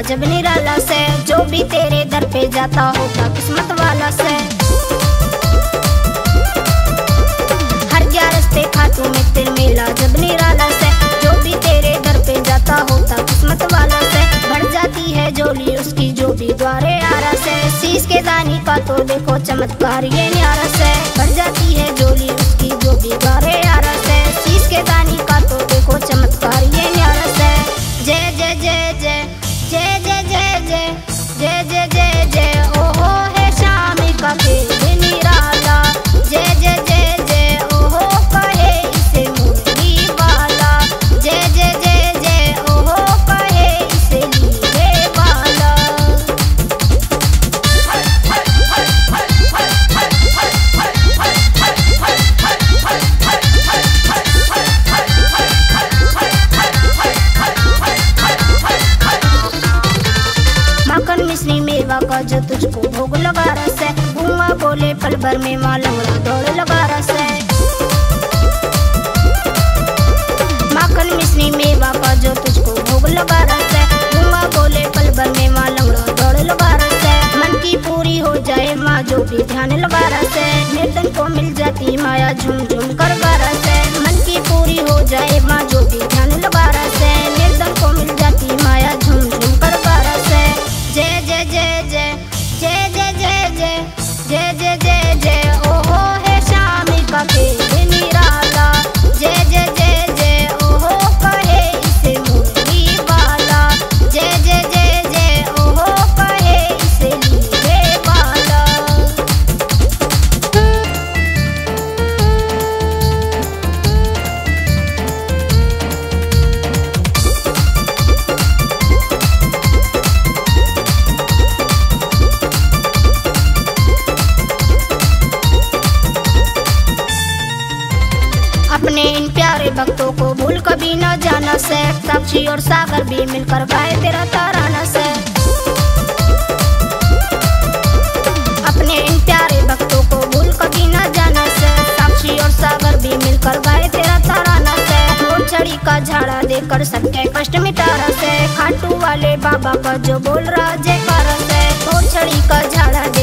जब निराला से, जो भी तेरे दर पे जाता होता किस्मत वाला से। हर ग्यारस्ते खातू में तिर मिला जब निराला से, जो भी तेरे दर पे जाता होता किस्मत वाला से। बढ़ जाती है जोली उसकी जो भी द्वारे आरा से, शीश के दानी का तो देखो चमत्कार ये न्यारा से। बढ़ जाती है जोली उसकी जो भी द्वारे आरा से, शीश के दानी का तो देखो चमत्कार ये न्यारा से। जय जय जय जय जय जय जय जय जय जय जय जय ओहो है शाम का खेल निराला। जय जय जय जय ओहो कहे इसे मुरली वाला। जय जय जय जय ओहो कहे इसे लीले वाला। माखन मिश्री मेवा का जो तुझको भोग लगा रस है, गुआ बोले पल भर में माँ लंगड़ा दौड़ लगा रस है। माखन मिश्री मेवा का जो तुझको भोग लगा रस है, गुआ बोले पल भर में माँ लंगड़ा दौड़ लगा रस है। मन की पूरी हो जाए माँ जो भी ध्यान लगा रस है, निर्धन को मिल जाती माया झूम झूम कर रस है। मन की पूरी हो जाए माँ जो भी ध्यान लगा रस है, निर्धन को मिल जाती माया झूम झूम कर रस है। जय जय जय जय जय जय जय जय जय जय जय जय ओहो है शाम का खेल निराला। जय जय जय जय ओहो कहे इसे मुरली वाला। जय जय जय जय ओहो कहे इसे लीले वाला। अपने इन प्यारे भक्तों को भूल कभी न जाना से, साक्षी और सागर भी मिलकर गाए तेरा तराना से। अपने इन प्यारे भक्तों को भूल कभी न जाना से, साक्षी और सागर भी मिलकर गाए तेरा तराना से। मोर छड़ी का झाड़ा देकर सबके कष्ट मिटारा से, खाटू वाले बाबा का जो बोल रहा जयकारा से। मोर छड़ी का झाड़ा